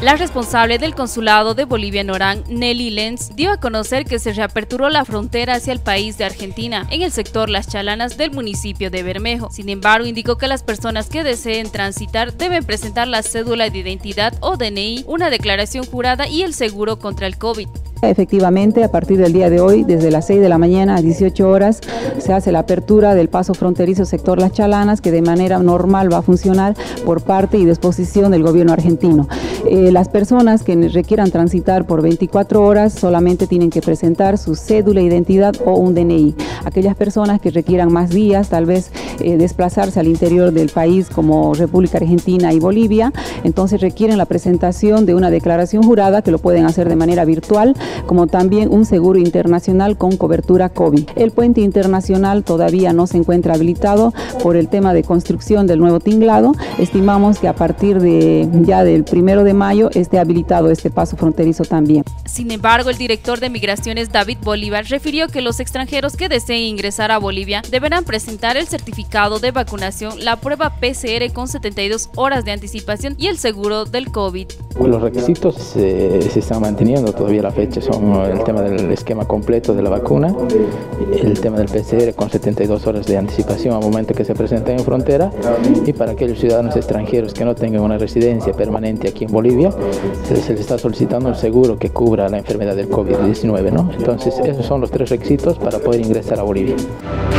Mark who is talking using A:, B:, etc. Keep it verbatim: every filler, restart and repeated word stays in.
A: La responsable del consulado de Bolivia en Orán, Nelly Lenz, dio a conocer que se reaperturó la frontera hacia el país de Argentina, en el sector Las Chalanas del municipio de Bermejo. Sin embargo, indicó que las personas que deseen transitar deben presentar la cédula de identidad o D N I, una declaración jurada y el seguro contra el COVID.
B: Efectivamente, a partir del día de hoy, desde las seis de la mañana a dieciocho horas, se hace la apertura del paso fronterizo sector Las Chalanas, que de manera normal va a funcionar por parte y disposición del gobierno argentino. Eh, las personas que requieran transitar por veinticuatro horas solamente tienen que presentar su cédula de identidad o un D N I. Aquellas personas que requieran más días, tal vez eh, desplazarse al interior del país como República Argentina y Bolivia, entonces requieren la presentación de una declaración jurada que lo pueden hacer de manera virtual, como también un seguro internacional con cobertura COVID. El puente internacional todavía no se encuentra habilitado por el tema de construcción del nuevo tinglado. Estimamos que a partir de ya del primero de mayo esté habilitado este paso fronterizo también.
A: Sin embargo, el director de Migraciones, David Bolívar, refirió que los extranjeros que deseen ingresar a Bolivia deberán presentar el certificado de vacunación, la prueba P C R con setenta y dos horas de anticipación y el seguro del COVID.
C: Los requisitos se, se están manteniendo todavía a la fecha. Son el tema del esquema completo de la vacuna, el tema del P C R con setenta y dos horas de anticipación al momento que se presenten en frontera, y para aquellos ciudadanos extranjeros que no tengan una residencia permanente aquí en Bolivia, se, se les está solicitando un seguro que cubra la enfermedad del COVID diecinueve, ¿no? Entonces esos son los tres requisitos para poder ingresar a Bolivia.